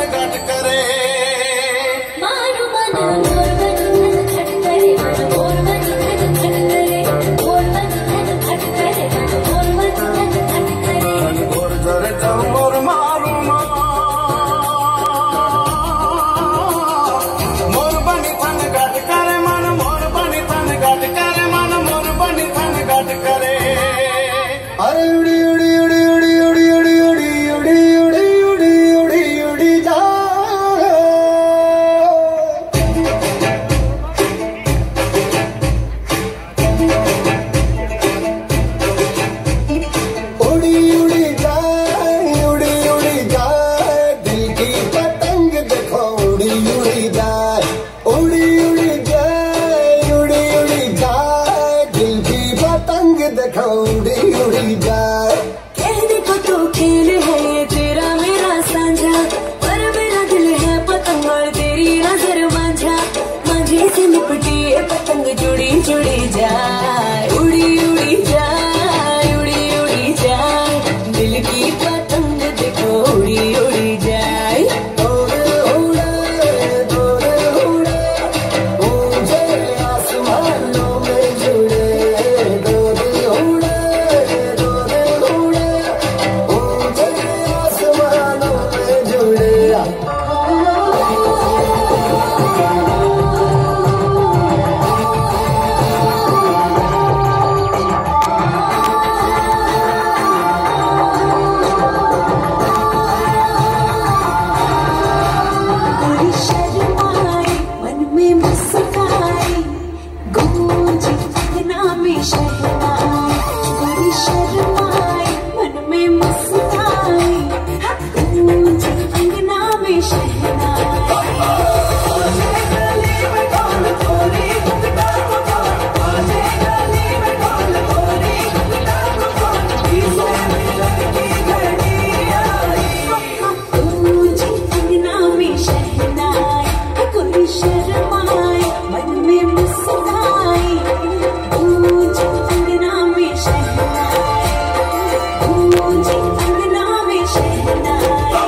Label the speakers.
Speaker 1: घट करे
Speaker 2: मारू मन मोर बनी धन घट करे मोर बनी धन घट करे मोर बनी धन घट करे मोर बनी धन घट करे
Speaker 1: मोर जरे जाऊं मोर मारू मोर बनी धन घट करे मन मोर बनी धन घट करे मन मोर बनी धन घट करे अरे उड़ी उड़ी उड़ी उड़ी उड़ी उड़ी उड़ी उड़ी उड़ी उड़ी उड़ी उड़ी जा उड़ी उड़ी जाए उड़ी उड़ी जाए दिल की पतंग देखो उड़ी उड़ी जाए उड़ी उड़ी जाए उड़ी उड़ी जाए दिल की पतंग देखो उड़ी उड़ी जाए
Speaker 2: कहने को तो खेल है ये तेरा मेरा साझा पर मेरा दिल है पतंग और तेरी नजर मांझा मांझे से लिपटी ये पतंग जुड़ी जुड़ी जाए उड़ी उड़ी जाए उड़ी उड़ी जाए दिल की पतंग देखो उड़ी उड़ी जाए
Speaker 1: तोरे उड़े ऊंचे आसमानों में जुड़े तोरे उड़े ऊंचे आसमानों में जुड़े
Speaker 2: कोई शर्माए मन में मुस्काए गूंजे अंगना में शहनाई कोई शर्माए मन में मुस्काए गूंजे अंगना में शहनाई गूंजे अंगना में शहनाई कोई शर्माए मन में मुस्काए गूंजे अंगना में शहनाई गूंजे अंगना में शहनाई